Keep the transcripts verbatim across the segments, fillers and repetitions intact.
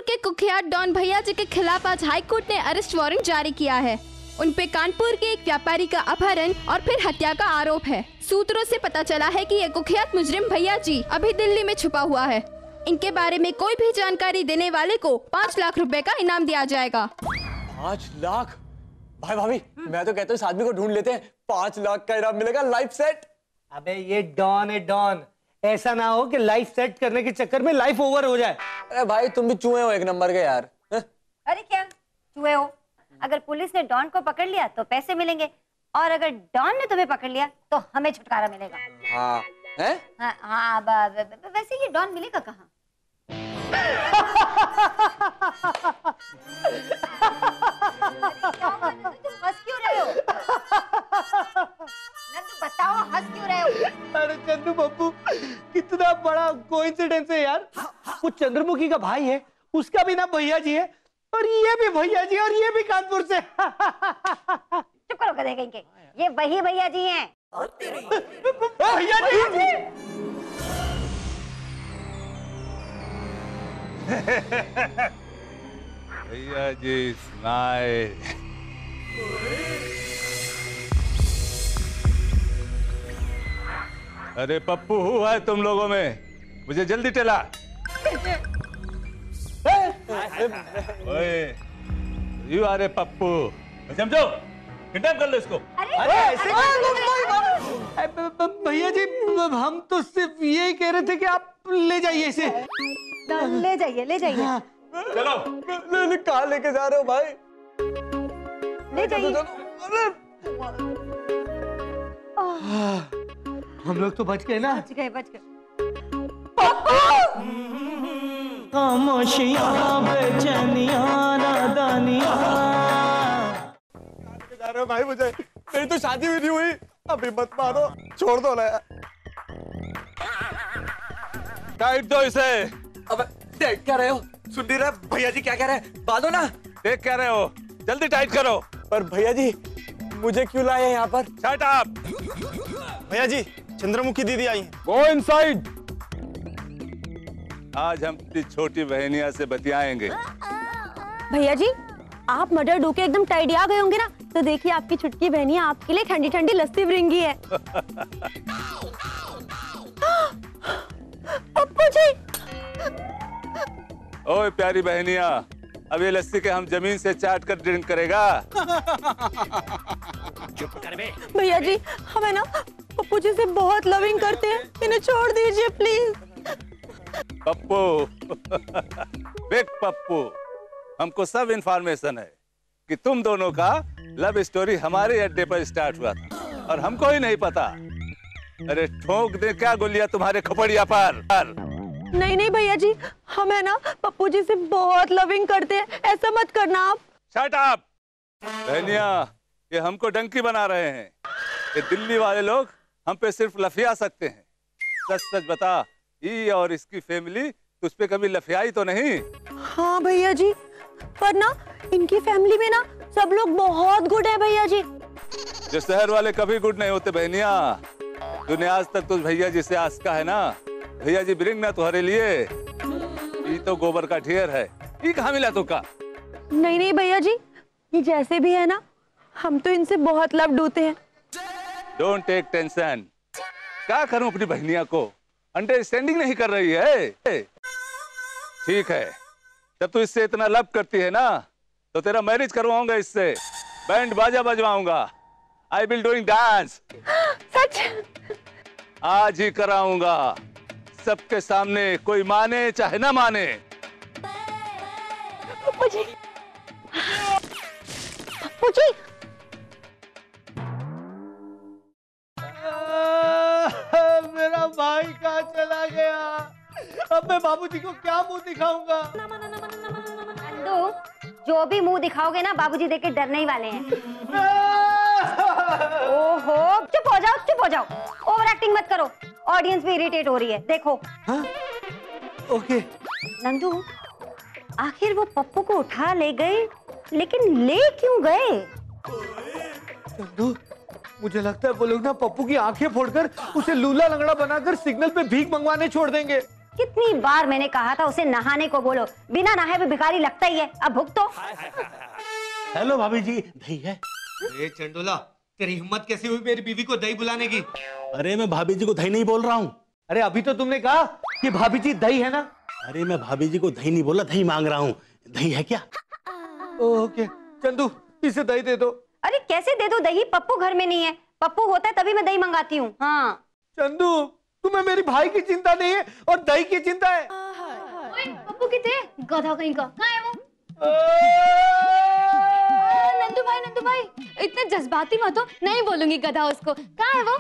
के कुख्यात डॉन भैया जी के खिलाफ आज हाई कोर्ट ने अरेस्ट वारंट जारी किया है। उन पे कानपुर के एक व्यापारी का अपहरण और फिर हत्या का आरोप है। सूत्रों से पता चला है कि ये कुख्यात मुजरिम भैया जी अभी दिल्ली में छुपा हुआ है। इनके बारे में कोई भी जानकारी देने वाले को पाँच लाख रुपए का इनाम दिया जाएगा। पाँच लाख? भाई भाभी मैं तो कहता हूँ इस आदमी को ढूंढ लेते हैं, पाँच लाख का इनाम मिलेगा, लाइफ सेट। अबे ये डॉन है डॉन, ऐसा ना हो कि लाइफ सेट करने के चक्कर में लाइफ ओवर हो जाए। अरे भाई तुम भी चूहे हो एक नंबर के यार। अरे क्या चूहे हो? अगर पुलिस ने डॉन को पकड़ लिया तो पैसे मिलेंगे, और अगर डॉन ने तुम्हें पकड़ लिया तो हमें छुटकारा मिलेगा। हाँ हैं? हाँ हाँ, ब, ब, ब, वैसे ये डॉन मिलेगा कहाँ? तुम हंस क्यों रहे हो? नंदू बताओ हंस क्यों रहे हो? अरे चंदू बब्बू कितना बड़ा कोइंसिडेंस है यार। वो चंद्रमुखी का भाई है, उसका भी नाम भैया जी है, और ये भी भैया जी, और ये भी कानपुर से। चुप करो गधे कहीं के, ये वही भैया जी हैं। भैया जी भैया जी स्माइल। अरे पप्पू हुआ है तुम लोगों में, मुझे जल्दी टेला। ओए, यू अरे पप्पू, समझो, किडनैप कर लो इसको। अरे ऐसे भैया जी, हम तो सिर्फ यही कह रहे थे कि आप ले जाइए इसे। ले जाइए ले जाइए। हाँ। चलो। ले, ले, कहाँ लेके जा रहे हो भाई? ले जाइए। हम लोग तो बच गए ना? बच गए बच गए। खामोशियां बेचैनियां नादानियां। जा रहे हो भाई? मुझे मेरी तो शादी भी नहीं हुई, अभी मत मारो, छोड़ दो ना यार। टाइट दो इसे। अब देख क्या रहे हो? सुन नहीं रहे भैया जी क्या कह रहे हैं? बांधो ना। देख क्या रहे हो, जल्दी टाइट करो। पर भैया जी मुझे क्यों लाए हैं यहाँ पर? Shut up. भैया जी चंद्रमुखी दीदी आई हैं। Go inside. आज हम अपनी छोटी बहनिया से बतियाएंगे। भैया जी आप मर्डर डू के एकदम टाइडी आ गए होंगे ना, तो देखिए आपकी छुटकी बहनिया आपके लिए ठंडी ठंडी लस्सी ब्रिंगी है। पप्पू जी। ओए प्यारी बहनिया, अब ये लस्सी के हम जमीन से चाट कर ड्रिंक करेगा। चुप कर बे। भैया जी हमें ना पप्पू जी से बहुत लविंग करते हैं, इन्हें छोड़ दीजिए प्लीज। पप्पू बिग पप्पू, हमको सब इंफॉर्मेशन है कि तुम दोनों का लव स्टोरी हमारे अड्डे पर स्टार्ट हुआ था और हमको ही नहीं पता। अरे ठोक दे क्या गोलियां तुम्हारे खोपड़िया पर। नहीं नहीं भैया जी, हमें ना पप्पू जी से बहुत लविंग करते हैं, ऐसा मत करना आप। Shut up. बहनिया ये हमको डंकी बना रहे हैं। ये दिल्ली वाले लोग हम पे सिर्फ लफिया सकते हैं। सच सच बता, ये और इसकी फैमिली तुझ पे कभी लफियाई तो नहीं? हाँ भैया जी, पर ना इनकी फैमिली में ना सब लोग बहुत गुड है भैया जी। जो शहर वाले कभी गुड नहीं होते बहनिया। तूने आज तक तुझ भैया जी से आस का है ना, भैया जी ब्रिंग ना तुम्हारे लिए। ये तो गोबर का ढेर है, ये कहाँ मिला तुका? नहीं नहीं भैया जी, ये जैसे भी है ना, हम तो इनसे बहुत लव डूते हैं। Don't take tension. क्या करूं अपनी बहनिया को अंडरस्टैंडिंग नहीं कर रही है। ठीक है, जब तू इससे इतना लव करती है ना, तो तेरा मैरिज करवाऊंगा इससे, बैंड बाजा बजवाऊंगा। I will doing dance. सच? आज ही कराऊंगा, सबके सामने, कोई माने चाहे ना माने। पप्पू जी, पप्पू जी। मेरा भाई कहाँ चला गया? अब मैं बाबूजी को क्या मुंह दिखाऊंगा? नंदू, जो भी मुंह दिखाओगे ना बाबूजी देख के डरने ही वाले हैं। ओहो, चुप हो जाओ चुप हो जाओ, ओवर एक्टिंग मत करो, ऑडियंस भी इरिटेट हो रही है। देखो। हाँ? ओके। नंदू, आखिर वो पप्पू को उठा ले गए, लेकिन ले क्यों गए? नंदू, मुझे लगता है वो लोग ना पप्पू की आंखें फोड़कर उसे लूला लंगड़ा बनाकर सिग्नल पे भीख मंगवाने छोड़ देंगे। कितनी बार मैंने कहा था उसे नहाने को बोलो, बिना नहाए भी भिखारी लगता ही है। अब भुगतो। हेलो भाभी जी, दही है? ए चंडोला, तेरी हिम्मत कैसे हुई मेरी बीवी को दही बुलाने की? अरे मैं भाभी जी को दही नहीं बोल रहा हूँ। अरे अभी तो तुमने कहा कि भाभी जी दही है ना। अरे मैं भाभी जी को दही नहीं बोला, दही मांग रहा हूँ। दही है क्या? ओके चंदू, इसे दही दे दो। अरे कैसे दे दो दही, पप्पू घर में नहीं है। पप्पू होता है तभी मैं दही मंगाती हूँ। हाँ चंदू, तुम्हें मेरी भाई की चिंता नहीं है और दही की चिंता है। ओए, पप्पू किथे? गधा कहीं का। कहाँ है वो? नंदू भाई, नंदू भाई, इतने जज्बाती मत हो। नहीं बोलूंगी गधा उसको। कहाँ है वो?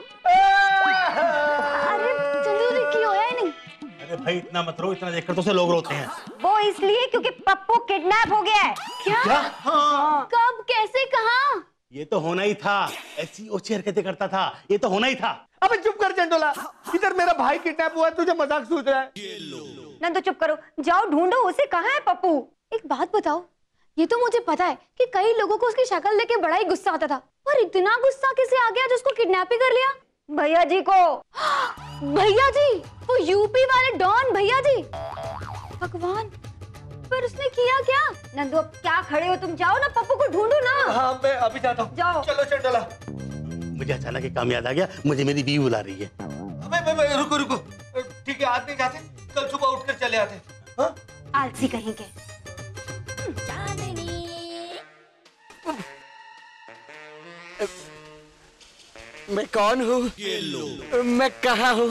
अरे चंदू की होया ही नहीं। अरे भाई इतना मत रो, इतना देखकर तो से लोग रोते हैं। वो इसलिए क्योंकि पप्पू किडनैप हो गया है। क्या? क्या? हाँ। कब, कैसे, कहाँ? ये तो होना ही था। ऐसी ओ चेयर कहते करता था, ये तो होना ही था। अबे चुप कर चंडोला, इधर मेरा भाई किडनैप हुआ है, तुझे मजाक सूझ रहा है? नंदू चुप करो, जाओ ढूंढो उसे। कहाँ है पप्पू? एक बात बताओ, ये तो मुझे पता है कि कई लोगों को उसकी शक्ल देख के बड़ा ही गुस्सा आता था, पर इतना गुस्सा किसे आ गया जिसको किडनैप ही कर लिया? भैया जी को। भैया जी? वो यूपी वाले डॉन भैया जी? भगवान, पर उसने किया क्या? नंदू अब क्या खड़े हो तुम, जाओ ना, पप्पू को ढूंढो ना। हाँ मैं अभी जाता हूँ। जाओ। चलो चंडोला। मुझे अचानक एक काम याद आ गया, मुझे मेरी बीवी बुला रही है। अबे बे, बे, रुको रुको, ठीक है आज नहीं जाते, कल सुबह उठकर चले आते। हाँ? आलसी कहीं के। मैं कौन हूँ? मैं कहाँ हूँ?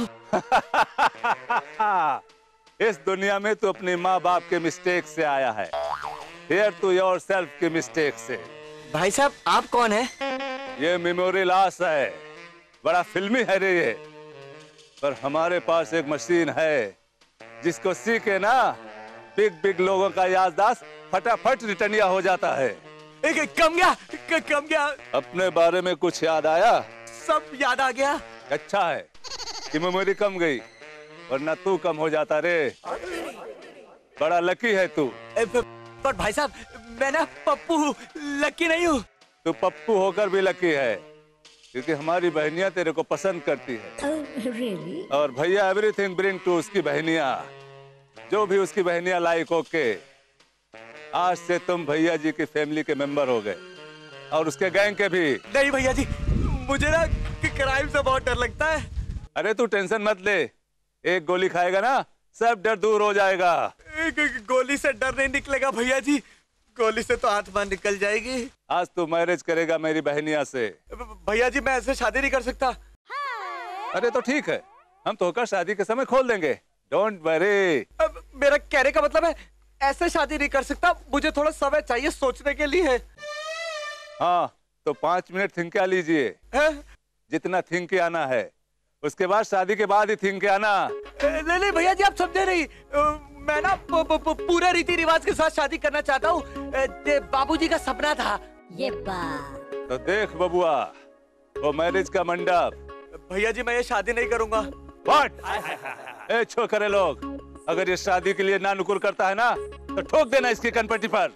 इस दुनिया में तू अपने माँ बाप के मिस्टेक से आया है। Here to yourself की मिस्टेक से। भाई साहब आप कौन है? ये मेमोरी लॉस है, बड़ा फिल्मी है रे ये। पर हमारे पास एक मशीन है जिसको सीखे ना, बिग बिग लोगों का याददाश्त फटाफट रिटर्निया हो जाता है। एक, एक, कम गया, क- कम गया। अपने बारे में कुछ याद आया? सब याद आ गया। अच्छा है कि मेमोरी कम गई, वरना तू कम हो जाता रे। बड़ा लकी है तू। ए, प- पर भाई साहब मैं ना पप्पू हूँ, लकी नहीं हूँ। तू पप्पू होकर भी लकी है, क्योंकि हमारी बहनियां तेरे को पसंद करती है। oh, really? और भैया एवरीथिंग ब्रिंग टू उसकी बहनियां, जो भी उसकी बहनियां लाइक होके। आज से तुम भैया जी की फैमिली के मेंबर हो गए, और उसके गैंग के भी। नहीं भैया जी, मुझे ना क्राइम से बहुत डर लगता है। अरे तू टेंशन मत ले, एक गोली खाएगा ना सब डर दूर हो जाएगा। एक, एक, गोली से डर नहीं निकलेगा भैया जी, गोली से तो आत्मा निकल जाएगी। आज तू मैरिज करेगा मेरी बहनिया से। भैया जी मैं ऐसे शादी नहीं कर सकता। अरे तो ठीक है, हम तो होकर शादी के समय खोल देंगे, डोंट वरी। अब मेरा कहने का मतलब है ऐसे शादी नहीं कर सकता, मुझे थोड़ा समय चाहिए सोचने के लिए। हाँ तो पांच मिनट थिंक लीजिए, जितना थिंक आना है, उसके बाद शादी के बाद ही थिंक आना। नहीं नहीं भैया जी आप समझे नहीं, मैं ना पूरे रीति रिवाज के साथ शादी करना चाहता हूँ, बाबूजी का सपना था ये बात। तो देख बबुआ, वो मैरिज का मंडप। भैया जी मैं ये शादी नहीं करूंगा। व्हाट? ए छोकरे लोग, अगर ये शादी के लिए ना नुकुर करता है ना, तो ठोक देना इसकी कनपट्टी पर।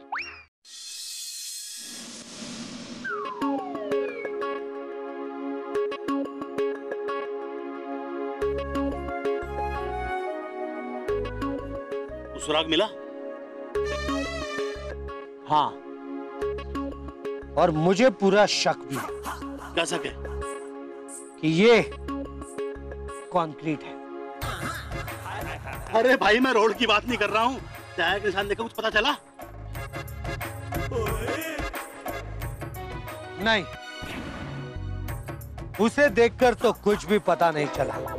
सुराग मिला? हाँ, और मुझे पूरा शक भी है। क्या शक है? कि ये कंक्रीट है। अरे भाई मैं रोड की बात नहीं कर रहा हूँ, टायर के निशान देखो, कुछ पता चला? नहीं, उसे देखकर तो कुछ भी पता नहीं चला,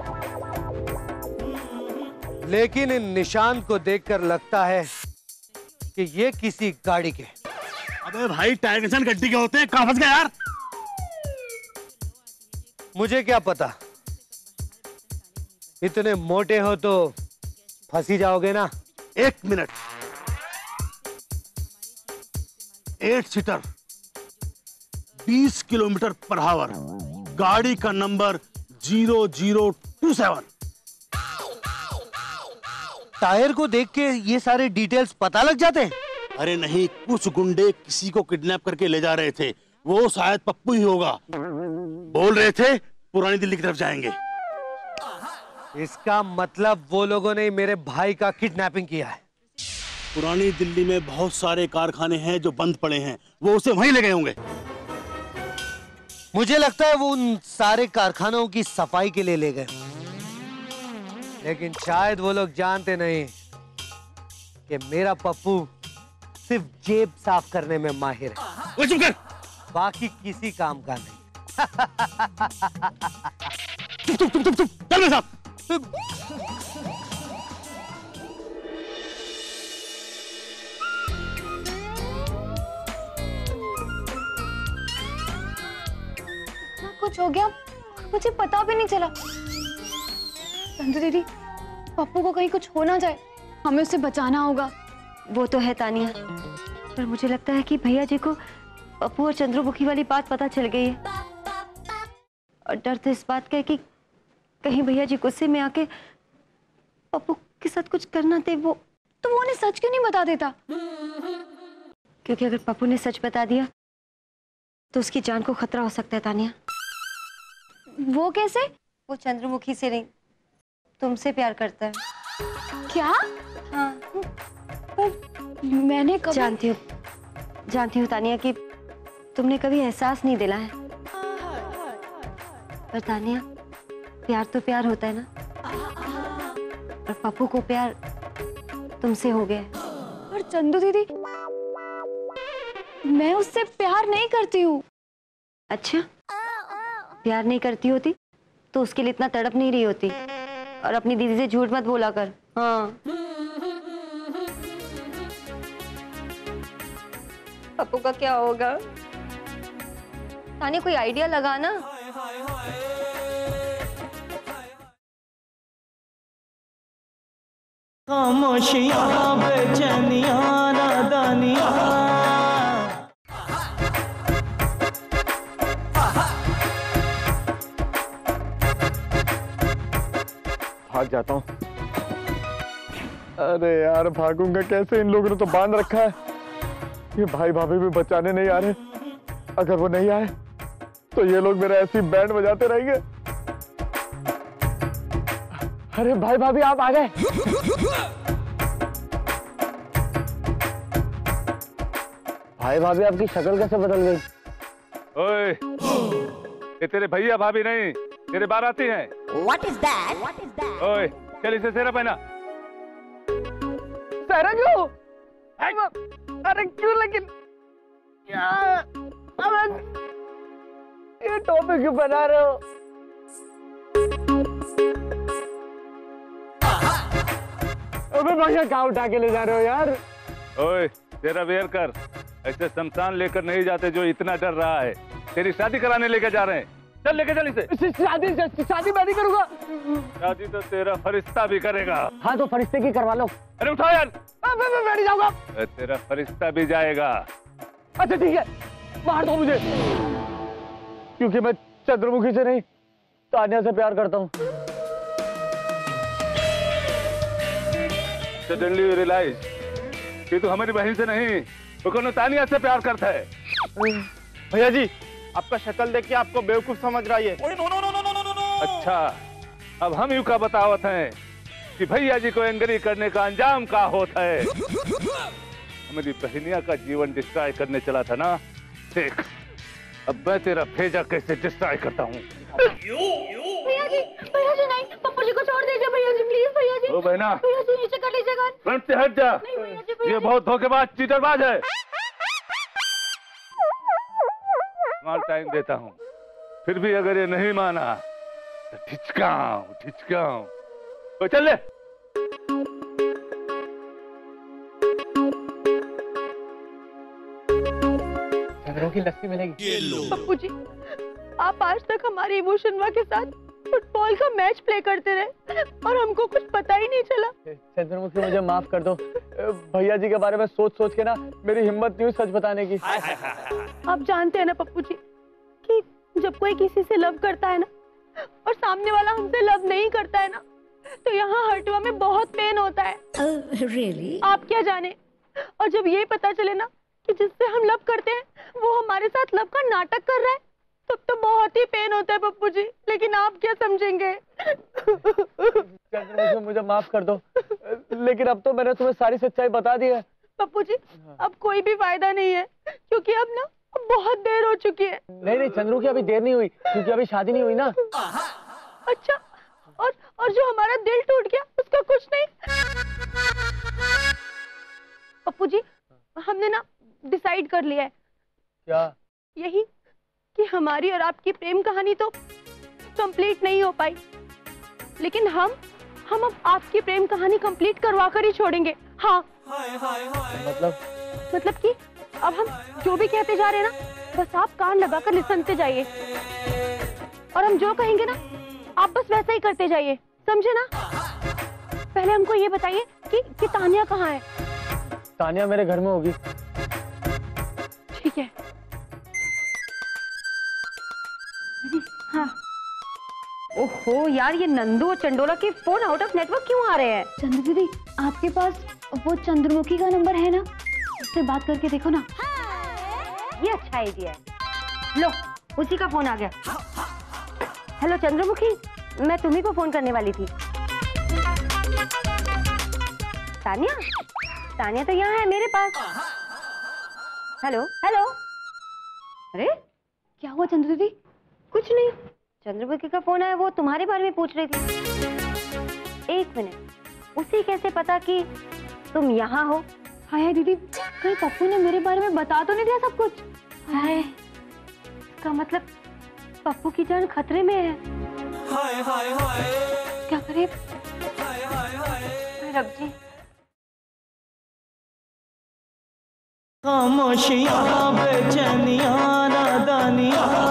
लेकिन इन निशान को देखकर लगता है कि ये किसी गाड़ी के। अबे भाई टायर के निशान गड्डी के होते हैं, कहाँ फंस गया यार? मुझे क्या पता, इतने मोटे हो तो फंस ही जाओगे ना। एक मिनट, एट सीटर, बीस किलोमीटर पर आवर, गाड़ी का number zero zero two seven. Tyre को देख के ये सारे डिटेल्स पता लग जाते हैं? अरे नहीं, कुछ गुंडे किसी को किडनैप करके ले जा रहे थे, वो शायद पप्पू ही होगा। बोल रहे थे पुरानी दिल्ली की तरफ जाएंगे। इसका मतलब वो लोगों ने मेरे भाई का किडनैपिंग किया है। पुरानी दिल्ली में बहुत सारे कारखाने हैं जो बंद पड़े हैं, वो उसे वहीं ले गए होंगे। मुझे लगता है वो उन सारे कारखानों की सफाई के लिए ले गए, लेकिन शायद वो लोग जानते नहीं कि मेरा पप्पू सिर्फ जेब साफ करने में माहिर है, चुप कर। बाकी किसी काम का नहीं। चुप चुप चुप चुप चुप, चल मेरे साथ। कुछ हो गया, मुझे पता भी नहीं चला। संजू दीदी, पप्पू को कहीं कुछ हो ना जाए, हमें उसे बचाना होगा। वो तो है तानिया, पर मुझे लगता है कि भैया जी को पप्पू और चंद्रमुखी वाली बात पता चल गई है, और डर तो इस बात का है कि कहीं भैया जी गुस्से में आके पप्पू के साथ कुछ करना दे। वो तो वो उन्हें सच क्यों नहीं बता देता? क्योंकि अगर पप्पू ने सच बता दिया तो उसकी जान को खतरा हो सकता है तानिया। वो कैसे? वो चंद्रमुखी से नहीं, तुमसे प्यार करता है। क्या? हाँ। पर मैंने कभी... जानती हूँ जानती हूँ तानिया कि तुमने कभी एहसास नहीं दिला है, पर तानिया प्यार तो प्यार होता है ना, और पप्पू को प्यार तुमसे हो गया है। पर चंदू दीदी, मैं उससे प्यार नहीं करती हूँ। अच्छा, प्यार नहीं करती होती तो उसके लिए इतना तड़प नहीं रही होती, और अपनी दीदी से झूठ मत बोला कर। हाँ, पप्पू का क्या होगा? तानिया कोई आइडिया लगाना। खामोशियां बेचैनियां नादानियां। भाग जाता हूँ। अरे यार, भागूंगा कैसे? इन लोगों ने तो बांध रखा है। ये भाई भाभी भी बचाने नहीं आ रहे। अगर वो नहीं आए तो ये लोग मेरा ऐसी बैंड बजाते रहेंगे। अरे भाई भाभी, आप आ गए। भाई भाभी, आपकी शक्ल कैसे बदल गई? ओए, ये तेरे भैया भाभी नहीं, तेरे बाराती हैं। What is that? What is that? ओए, चल इसे सेहरा पहना। सहरा क्यों? अरे क्यों? लेकिन यार, ये टोपी क्यों बना रहे हो? अबे भैया, कहाँ उठा के ले जा रहे हो यार? ओए, तेरा वेयर कर। ऐसे शमशान लेकर नहीं जाते जो इतना डर रहा है। तेरी शादी कराने लेकर जा रहे हैं। चल लेके चल इसे। शादी शादी मैं नहीं करूंगा। शादी तो तेरा फरिश्ता भी करेगा। हाँ, तो फरिश्ते की करवा लो। अरे उठाओ यार। मैं मैं बैठ जाऊंगा। तेरा फरिश्ता भी जाएगा। अच्छा ठीक है, मार दो मुझे, क्योंकि मैं चंद्रमुखी से नहीं, तानिया से प्यार करता हूँ। Suddenly you realize कि तू हमारी बहन से नहीं, तो तानिया से प्यार करता है। भैया जी, आपका शक्ल देख के आपको बेवकूफ समझ रहा है। अच्छा, अब हम यू का बतावत हैं कि भैया जी को एंग्री करने का अंजाम का होता है। हमारी बहनिया का जीवन डिस्ट्रॉय करने चला था ना, देख अब मैं तेरा भेजा कैसे डिस्ट्रॉय करता हूँ। भैया जी, भैया जी नहीं, पप्पू जी को छोड़ दीजिए भैया जी, प्लीज भैया जी। ओ बहना, भैया जी नीचे कर लीजिएगा। फ्रंट से हट जा। नहीं भैया जी, भैया ये बहुत धोखेबाज चीटरबाज है। स्मॉल टाइम देता हूँ, फिर भी अगर ये नहीं माना तो ठिचकाऊं ठिचकाऊं। तो चल ले। चंद्रों की लस्सी मिलेगी। पप्पू जी, आप आज तक हमारे इमोशनवा के साथ फुटबॉल का मैच प्ले करते रहे और हमको कुछ पता ही नहीं चला। चंद्रमुखी, मुझे माफ कर दो। भैया जी के बारे में सोच सोच के ना मेरी हिम्मत नहीं हुई सच बताने की। आप जानते हैं ना पप्पू जी कि जब कोई किसी से लव करता है ना और सामने वाला हमसे लव नहीं करता है ना, तो यहाँ हर्टवा में बहुत पेन होता है। Oh, really? आप क्या जाने, और जब ये पता चले ना कि जिससे हम लव करते हैं वो हमारे साथ लव का नाटक कर रहा है, तब तो बहुत ही पेन होता है पप्पू जी, लेकिन आप क्या समझेंगे। चंद्रमुखी मुझे माफ कर दो, लेकिन अब तो मैंने तुम्हें सारी सच्चाई बता दी है। पप्पू जी अब कोई भी फायदा नहीं है, क्योंकि अब ना अब बहुत देर हो चुकी है। नहीं नहीं चंद्रमुखी, अभी देर नहीं हुई, क्योंकि अभी शादी नहीं हुई ना। अच्छा, और और जो हमारा दिल टूट गया उसका कुछ नहीं। पप्पू जी हमने ना डिसाइड कर लिया है। क्या? यही कि हमारी और आपकी प्रेम कहानी तो कंप्लीट नहीं हो पाई, लेकिन हम हम अब आपकी प्रेम कहानी कंप्लीट करवा कर ही छोड़ेंगे। हाँ मतलब मतलब कि अब हम जो भी कहते जा रहे हैं ना, बस आप कान लगाकर लिसनते जाइए, और हम जो कहेंगे ना आप बस वैसा ही करते जाइए, समझे ना। पहले हमको ये बताइए कि, कि तानिया कहाँ है। तानिया मेरे घर में होगी। ठीक है। हाँ। ओहो यार, ये नंदू और चंडोला के फोन आउट ऑफ नेटवर्क क्यों आ रहे हैं? चंद्र दीदी आपके पास वो चंद्रमुखी का नंबर है ना, उससे बात करके देखो ना। ये अच्छा आइडिया है। लो उसी का फोन आ गया। हेलो चंद्रमुखी, मैं तुम्ही को फोन करने वाली थी। तानिया तानिया तो यहाँ है मेरे पास। Hello hello. अरे क्या हुआ चंद्र दीदी? कुछ नहीं, चंद्रमुखी का फोन आया, वो तुम्हारे बारे में पूछ रही थी। एक मिनट, उसे कैसे पता कि तुम यहाँ हो? हाय दीदी, कहीं पप्पू ने मेरे बारे में बता तो नहीं दिया सब कुछ? हाय, इसका मतलब पप्पू की जान खतरे में है। हाय हाय हाय, क्या करे? हाय हाय हाय। रब जी, खामोशियां बेचैनियां नादानियां।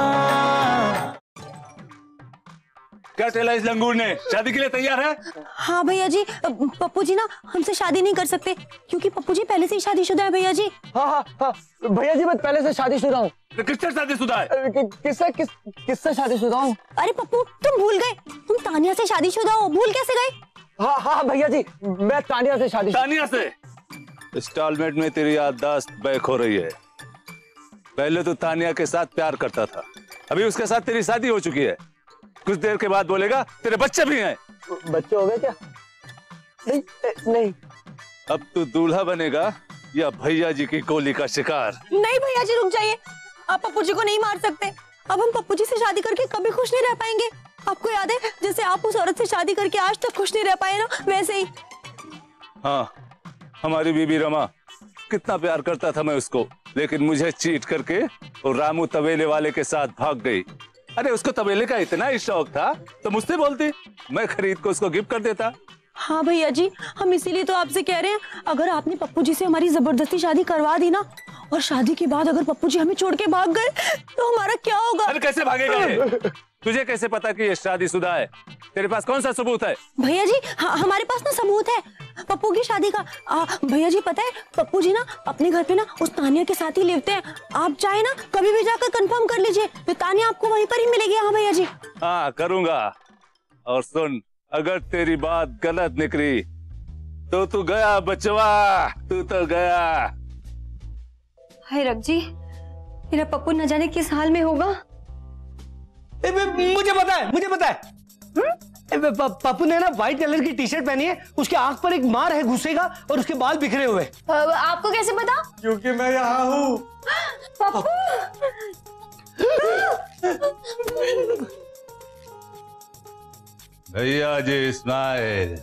क्या टेला इस लंगूर ने? शादी के लिए तैयार है? हाँ भैया जी, पप्पू जी ना हमसे शादी नहीं कर सकते, क्योंकि पप्पू जी पहले से ही शादीशुदा है भैया जी। हाँ हाँ हाँ भैया जी, मैं पहले से शादीशुदा हूँ। किससे शादीशुदा है? कि, किससे किस किससे शादीशुदा हूँ? अरे पप्पू तुम भूल गए, तुम तानिया से शादीशुदा हो, भूल कैसे गए? हाँ हाँ भैया जी, मैं तानिया से शादी। तानिया से? इंस्टॉलमेंट में तेरी याददाश्त बैक हो रही है। पहले तो तानिया के साथ प्यार करता था, अभी उसके साथ तेरी शादी हो चुकी है। कुछ देर के बाद बोलेगा तेरे बच्चे भी हैं। बच्चे हो गए क्या? नहीं नहीं। अब तू दूल्हा बनेगा या भैया जी की गोली का शिकार? नहीं भैया जी रुक जाइए, आप पप्पू जी को नहीं मार सकते। अब हम पप्पू जी से शादी करके कभी खुश नहीं रह पाएंगे। आपको याद है जैसे आप उस औरत से शादी करके आज तक खुश नहीं रह पाए ना, वैसे ही। हाँ, हमारी बीबी रमा, कितना प्यार करता था मैं उसको, लेकिन मुझे चीट करके और रामू तबेले वाले के साथ भाग गई। अरे उसको तबेले का इतना ही शौक था तो मुझसे बोलती, मैं खरीद को उसको गिफ्ट कर देता। हाँ भैया जी, हम इसीलिए तो आपसे कह रहे हैं, अगर आपने पप्पू जी से हमारी जबरदस्ती शादी करवा दी ना, और शादी के बाद अगर पप्पू जी हमें छोड़ के भाग गए तो हमारा क्या होगा? अरे कैसे भागेगा ये? तुझे कैसे पता कि ये शादीशुदा है? तेरे पास कौन सा सबूत है? भैया जी हमारे पास ना सबूत है पप्पू की शादी का। भैया जी पता है, पप्पू जी ना अपने घर पे ना उस तानिया के साथ ही लेते हैं। आप चाहे ना कभी भी जाकर कंफर्म कर लीजिए, तो तानिया आपको वहीं पर ही मिलेगी। हाँ भैया जी। हाँ करूंगा। और सुन, अगर तेरी बात गलत निकली तो तू गया बचवा, तू तो गया। हाय रब जी, मेरा पप्पू न जाने किस हाल में होगा। ए, मुझे पता है, मुझे पता है। पप्पू ने ना व्हाइट कलर की टी शर्ट पहनी है, उसके आंख पर एक मार है घुसे का, और उसके बाल बिखरे हुए। आपको कैसे पता? क्योंकि मैं यहाँ हूँ। पप्पू भैया जी स्माइल।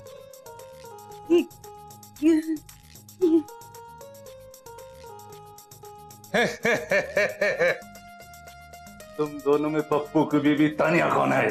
तुम दोनों में पप्पू की बीबी तानिया कौन है?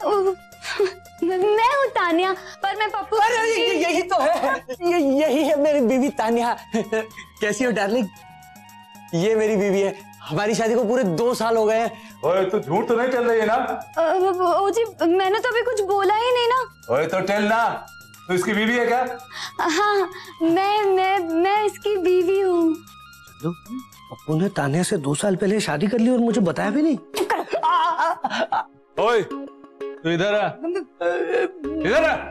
मैं हूँ तानिया, पर मैं पप्पू। अरे यही तो है, ये यही है मेरी बीवी तानिया। कैसी हो डार्लिंग? ये मेरी बीवी है, हमारी शादी को पूरे दो साल हो गए हैं। ओए तू झूठ तो नहीं चल रही है ना? ओ जी मैंने तो अभी कुछ बोला ही नहीं ना। ओए तो टेल ना, तू इसकी बीवी है क्या? हाँ मैं मैं मैं इसकी बीवी हूँ। पप्पू ने तानिया से दो साल पहले शादी कर ली और मुझे बताया भी नहीं। ओए तू इधर आ, इधर आ।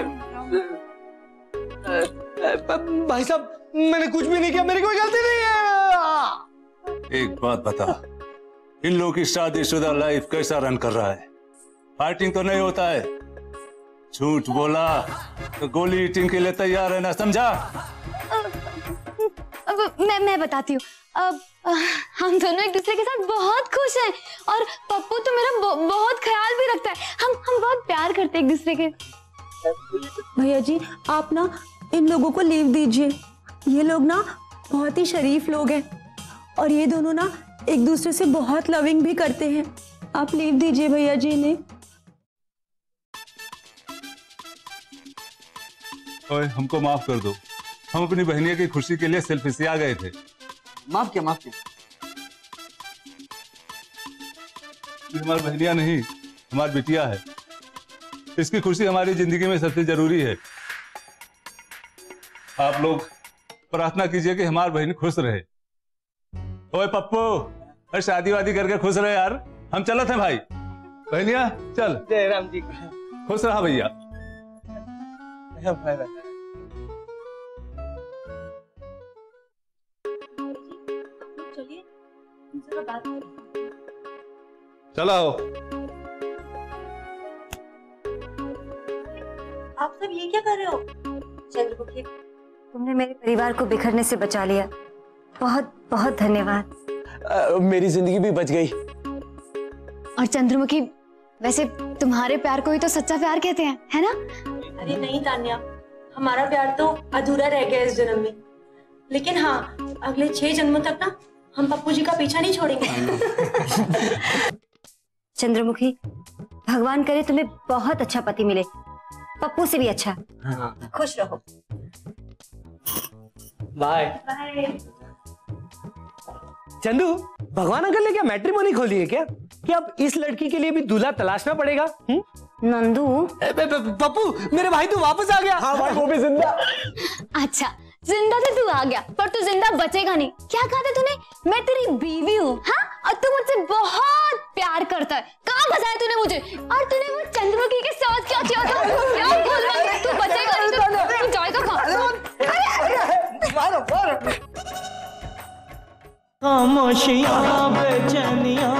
भाई साहब मैंने कुछ भी नहीं किया, मेरी कोई गलती नहीं है। एक बात बता, इन लोगों की शादीशुदा लाइफ कैसा रन कर रहा है। फाइटिंग तो नहीं होता है, झूठ बोला तो गोली ईटिंग के लिए तैयार है ना, समझा? अब मैं मैं बताती हूँ। अब अ, हम दोनों एक दूसरे के साथ बहुत खुश हैं और पप्पू तो मेरा ब, बहुत ख्याल भी रखता है। हम हम बहुत प्यार करते हैं एक दूसरे के। भैया जी आप ना इन लोगों को लीव दीजिए, ये लोग ना बहुत ही शरीफ लोग हैं और ये दोनों ना एक दूसरे से बहुत लविंग भी करते हैं। आप लीव दीजिए भैया जी इन्हें। ओए, हमको माफ कर दो, हम अपनी बहनिया की खुशी के लिए सेल्फी आ गए थे। माफ क्या माफ क्या? ये हमारी बहनिया नहीं, हमारी बिटिया है। इसकी खुशी हमारी जिंदगी में सबसे जरूरी है। आप लोग प्रार्थना कीजिए कि हमारी बहन खुश रहे। ओए पप्पू, अरे शादी वादी करके खुश रहे यार। हम चलते हैं भाई। बहनिया चल। जय राम जी। खुश रहा भैया। चलो। आप सब ये क्या कर रहे हो? चंद्रमुखी, तुमने मेरे परिवार को बिखरने से बचा लिया, बहुत बहुत धन्यवाद। आ, मेरी जिंदगी भी बच गई। और चंद्रमुखी, वैसे तुम्हारे प्यार को ही तो सच्चा प्यार कहते हैं, है ना? अरे नहीं तान्या, हमारा प्यार तो अधूरा रह गया इस जन्म में, लेकिन हाँ अगले छह जन्मों तक ना हम पप्पू जी का पीछा नहीं छोड़ेंगे। चंद्रमुखी, भगवान करे तुम्हें बहुत अच्छा पति मिले, पप्पू से भी अच्छा। हाँ। खुश रहो। Bye bye. चंदू, भगवान अंकल ने क्या मैट्रिमोनी खोली है क्या कि अब इस लड़की के लिए भी दूल्हा तलाशना पड़ेगा? हुँ? नंदू, पप्पू मेरे भाई तू वापस आ गया। हाँ भाई, वो भी जिंदा। अच्छा, जिंदा तो तू आ गया, पर तू जिंदा बचेगा नहीं। क्या कहा था तूने? मैं तेरी बीवी हूँ, हाँ? और तू मुझसे बहुत प्यार करता है। कहाँ फंसाया तूने मुझे? और तूने वो चंद्रमुखी के साथ क्या किया था? क्या बोल रहा है? तू बचेगा नहीं, तू तू जाएगा कहाँ? खामोशियाँ बेचैनियाँ